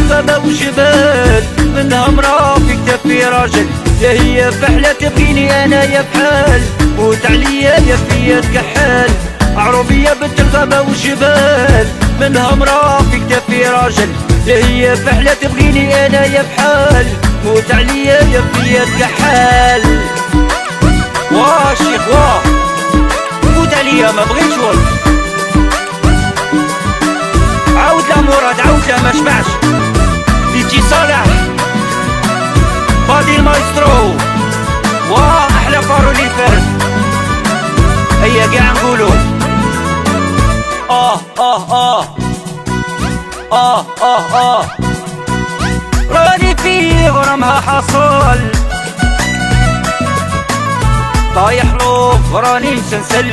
الغابة والجبال، منها مرا في كتافي راجل، يا هي فحلة تبغيني انا يا بحال، موت عليا يا فيا تكحال. عروبية بنت الغابة والجبال، منها مرا في كتافي راجل، يا هي فحلة تبغيني انا يا بحال، موت عليا يا فيا تكحال. واه شيخ واه موت عليا ما بغيتش والله. عاود لا مراد عاود لا ما شبعش. ديجي صالح بادي المايسترو، واه احلى فارولي الفرد. هيا قاع نقولو راني في غرامها حصل، طايح لوف راني مسلسل،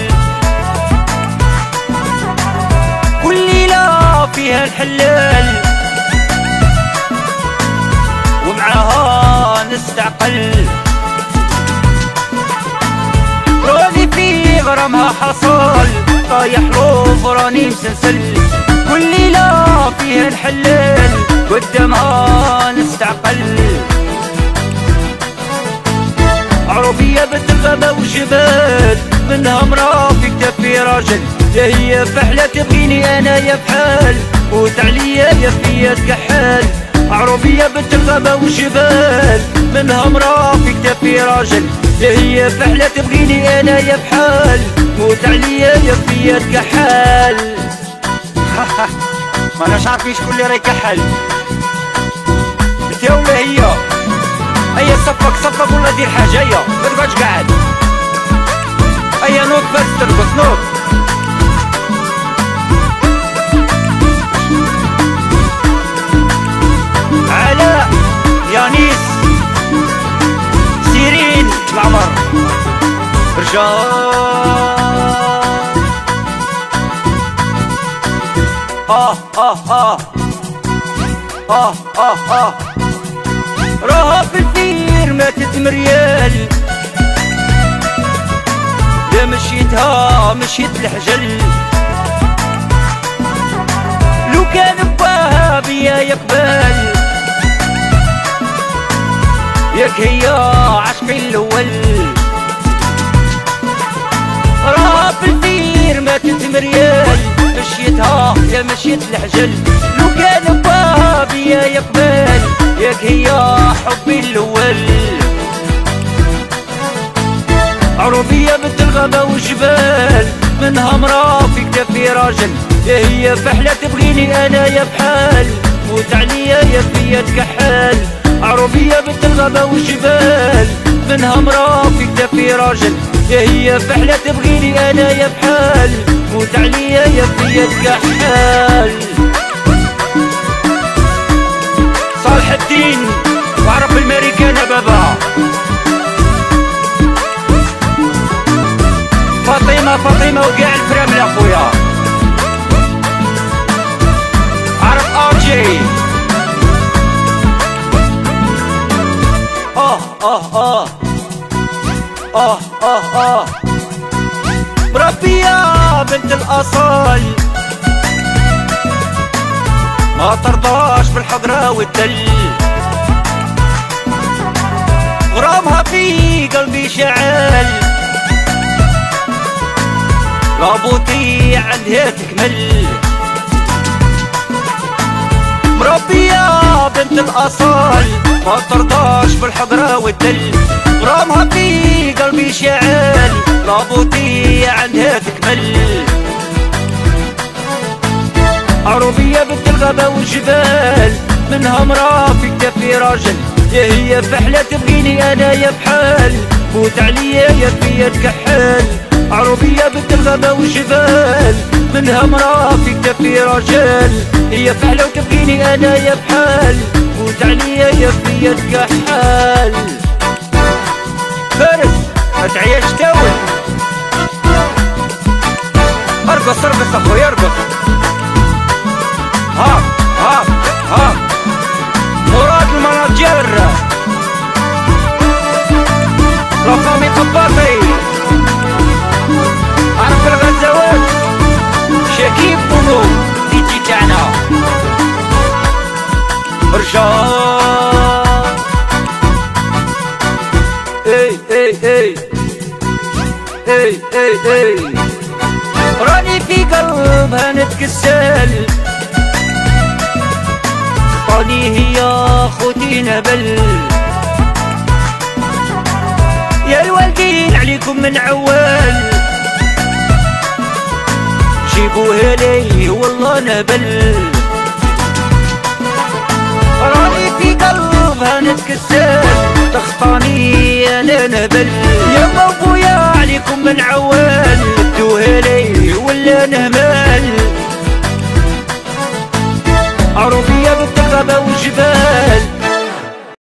كل ليلة فيها الحلال ومعاها نستعقل. راني في غرامها حصل، طايح لوف راني مسلسل، كل ليلة فيها الحلال قدامها نستعقل. عروبية بنت الغابة والجبال، منها مرا في كتافي راجل، يا هي فحلة تبغيني انا يا بحال، موت عليا يا فيا تكحال. عروبية بنت الغابة والجبال، منها مرا في كتافي راجل، يا هي فحلة تبغيني انا يا بحال، موت عليا يا فيا تكحال. ما اناش عارفين شكون اللي راه يكحل، انت ولا هي؟ هيا صفق ولا دير حاجة، هيا ما تقعدش قاعد. هيا نوض بس ترقص نوض. علاء يانيس سيرين العمر رجال. راها في الفير ماتت مريال، يا مشيتها مشيت الحجل، لو كان باها بيا يقبل، ياك هي عشقي الاول. راها في الفير ماتت مريال، مشيتها يا مشيت الحجل، لو كان باها بيا يقبل، ياك هي حبي الاول. عروبية بنت الغابة والجبال، منها مرا في كتافي راجل، يا هي فحلة تبغيني انا يا بحال، موت عليا يا فيا تكحال. عروبية بنت الغابة والجبال، منها مرا في كتافي راجل، يا هي فحلة تبغيني انا يا بحال، موت عليا يا فيا تكحال. صالح الدين وعرب الماريكانا بابا، فاطمة وقاع الفرامل اخويا، عرب ارجي. مربية بنت الاصال، ما ترضاش بالحضرة والدل، غرامها في قلبي شعل، رابطي عندها تكمل. مربية بنت الأصال، ما ترضاش بالحضرة والدل، غرامها في قلبي شعل، رابطي عندها تكمل. عروبية بنت الغابة والجبال، منها مرا في كتافي راجل، يا هي فحلة تبغيني انا يا بحال، موت عليا يا فيا تكحال. عروبية بنت الغابة والجبال، منها مرا في كتافي راجل، هي فحلة وتبغيني انا يا بحال، موت عليا يا فيا تكحال. فارس ما تعياش تاول، ارقص ارقص اخويا ارقص. ها مراد المناجر، رقمي قباطي، عرف الغزوات، شكيب بونو ديجي تاعنا. راني في قلبها نتكسل، خطاني هي خوتي نبل. يا الوالدين عليكم من عوال، جيبوها لي والله نبل. راني في قلبها نتكسل، تخطاني انا نبل. يا ابويا عليكم من عوال،